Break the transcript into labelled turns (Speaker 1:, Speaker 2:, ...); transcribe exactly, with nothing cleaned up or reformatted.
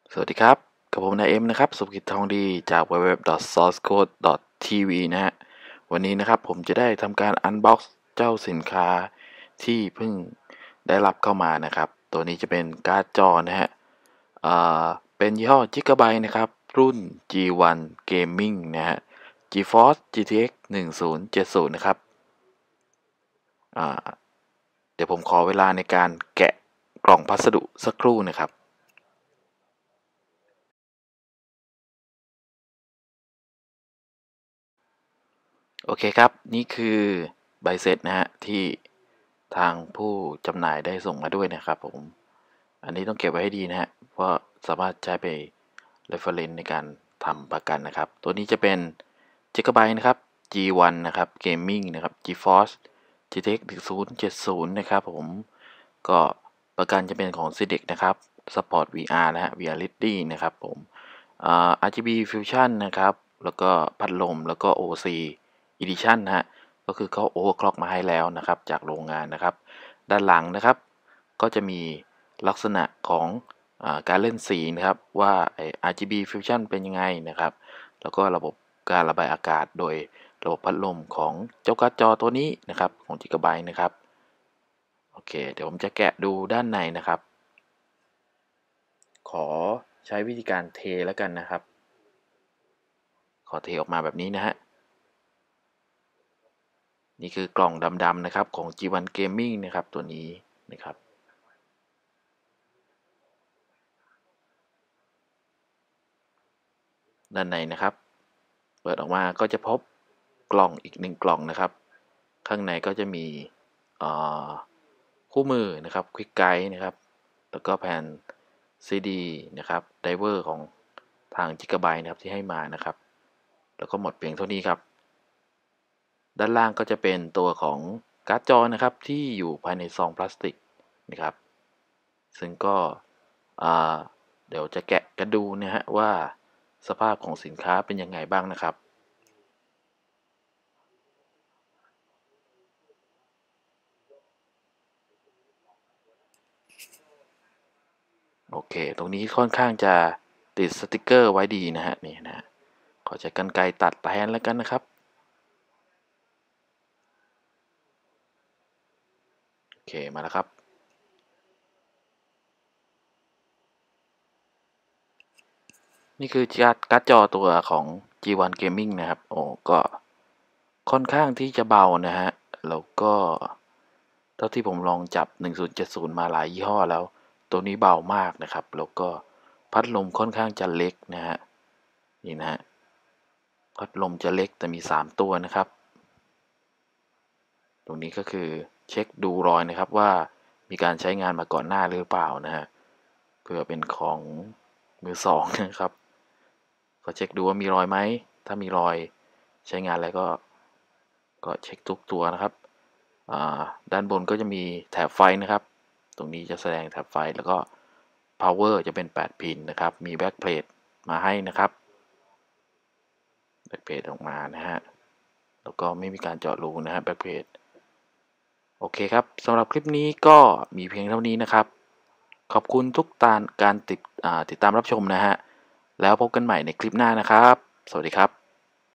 Speaker 1: สวัสดีครับกับผมนายเอ็มนะครับสุภกิจทองดีจาก ดับเบิลยู ดับเบิลยู ดับเบิลยู ดอท ซอร์สโค้ด ดอท ที วี นะฮะวันนี้นะครับผมจะได้ทำการอันบ็อกซ์เจ้าสินค้าที่เพิ่งได้รับเข้ามานะครับตัวนี้จะเป็นการ์ดจอนะฮะอ่าเป็นยี่ห้อ Gigabyte นะครับรุ่น จี วัน Gaming นะฮะ GeForce จี ที เอ็กซ์ หนึ่งศูนย์เจ็ดศูนย์นะครับอ่าเดี๋ยวผมขอเวลาในการแกะกล่องพัสดุสักครู่นะครับ โอเคครับนี่คือใบเสร็จนะฮะที่ทางผู้จำหน่ายได้ส่งมาด้วยนะครับผมอันนี้ต้องเก็บไว้ให้ดีนะฮะเพราะสามารถใช้ไป reference ในการทำประกันนะครับตัวนี้จะเป็น Gigabyte นะครับ จี วัน นะครับ Gaming นะครับ GeForce จี ที เอ็กซ์ หนึ่งศูนย์เจ็ดศูนย์นะครับผมก็ประกันจะเป็นของ ซี ดี อี ซี นะครับ Support วี อาร์ นะฮะ วี อาร์ Ready นะครับผมอ่า อาร์ จี บี Fusion นะครับแล้วก็พัดลมแล้วก็ โอ ซี Edition นะฮะก็คือเขา overclock มาให้แล้วนะครับจากโรงงานนะครับด้านหลังนะครับก็จะมีลักษณะของอาการเล่นสีนะครับว่าไอ้ อาร์ จี บี Fusion เป็นยังไงนะครับแล้วก็ระบบการระบายอากาศโดยระบบพัดลมของเจ้าการ์ดจอตัวนี้นะครับของ Gigabyte นะครับโอเคเดี๋ยวผมจะแกะดูด้านในนะครับขอใช้วิธีการเทแล้วกันนะครับขอเทออกมาแบบนี้นะฮะ นี่คือกล่องดำๆนะครับของ จี วัน Gaming นะครับตัวนี้นะครับด้านในนะครับเปิดออกมาก็จะพบกล่องอีกหนึ่งกล่องนะครับข้างในก็จะมีคู่มือนะครับ Quick Guide นะครับแล้วก็แผ่น ซี ดี นะครับไดเวอร์ของทาง Gigabyte นะครับที่ให้มานะครับแล้วก็หมดเพียงเท่านี้ครับด้านล่างก็จะเป็นตัวของการ์ดจอนะครับที่อยู่ภายในซองพลาสติกนะครับ ซึ่งก็เดี๋ยวจะแกะกันดูนะฮะว่าสภาพของสินค้าเป็นยังไงบ้างนะครับโอเคตรงนี้ค่อนข้างจะติดสติกเกอร์ไว้ดีนะฮะนี่นะขอใช้กรรไกรตัดแทนแล้วกันนะครับโอเคมาแล้วครับนี่คือการ์ดการ์ดจอตัวของ จี วัน Gaming นะครับโอ้ก็ค่อนข้างที่จะเบานะฮะแล้วก็เท่าที่ผมลองจับหนึ่งศูนย์เจ็ดศูนย์มาหลายยี่ห้อแล้วตัวนี้เบามากนะครับแล้วก็พัดลมค่อนข้างจะเล็กนะฮะนี่นะฮะพัดลมจะเล็กแต่มีสามตัวนะครับตรงนี้ก็คือเช็คดูรอยนะครับว่ามีการใช้งานมาก่อนหน้าหรือเปล่านะฮะเพื่อเป็นของมือสองนะครับก็เช็คดูว่ามีรอยไหมถ้ามีรอยใช้งานอะไรก็ก็เช็คทุกตัวนะครับด้านบนก็จะมีแถบไฟนะครับตรงนี้จะแสดงแถบไฟแล้วก็ power จะเป็นแปดพินนะครับมี backplate มาให้นะครับ backplate ออกมานะฮะแล้วก็ไม่มีการเจาะรูนะฮะ backplate โอเคครับสำหรับคลิปนี้ก็มีเพียงเท่านี้นะครับขอบคุณทุกตารการติดติดตามรับชมนะฮะแล้วพบกันใหม่ในคลิปหน้านะครับสวัสดีครับ